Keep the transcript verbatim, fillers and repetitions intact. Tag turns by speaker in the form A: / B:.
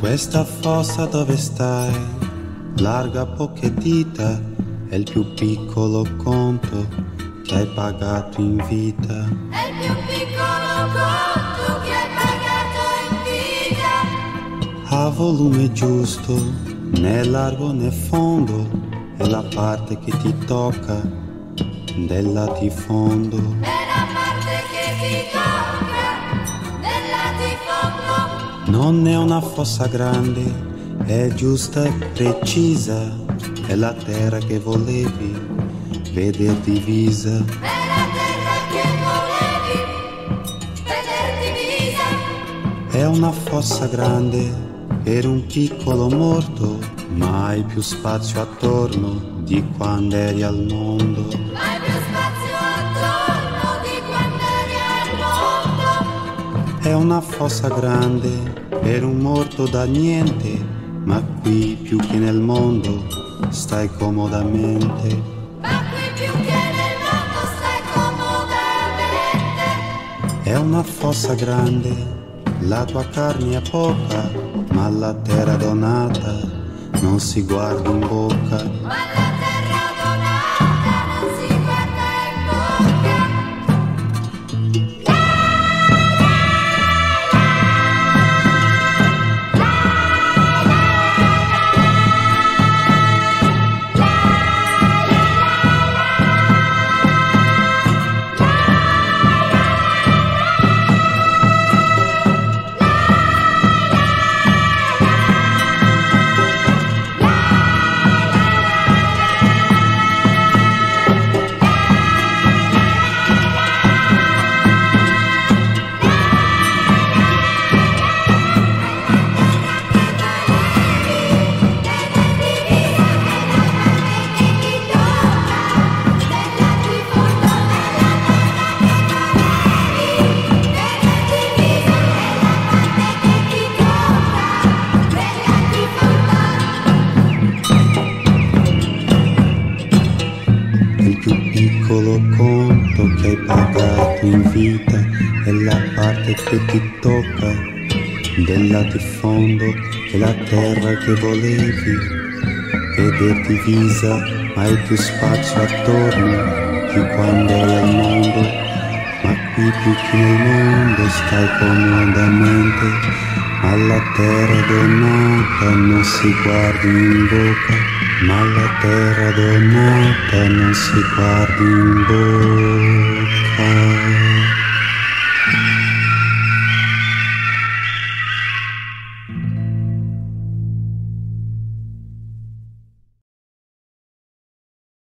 A: Questa fossa dove stai, larga poche dita, è il più piccolo conto che hai pagato in vita.
B: È il più piccolo conto che hai pagato in vita.
A: A volume giusto, né largo né fondo, è la parte che ti tocca del latifondo.
B: È la parte che ti tocca del latifondo.
A: Non è una fossa grande, è giusta e precisa, è la terra che volevi veder divisa.
B: È la terra che volevi veder divisa.
A: È una fossa grande per un piccolo morto, ma hai più spazio attorno di quando eri al mondo.
B: Hai più spazio attorno di quando eri al mondo.
A: È una fossa grande per un morto da niente, ma qui più che nel mondo stai comodamente.
B: Ma qui più che nel mondo stai comodamente.
A: È una fossa grande, la tua carne è poca, ma la terra donata non si guarda in bocca.
B: Ma la terra donata non si guarda in bocca.
A: Che hai pagato in vita è la parte che ti tocca del latifondo, è la terra che volevi veder divisa, ma hai più spazio attorno di quando eri al mondo. Ma qui più che nel mondo stai comodamente, alla terra donata non si guardi in bocca. Ma la terra donata non si guardi in bocca.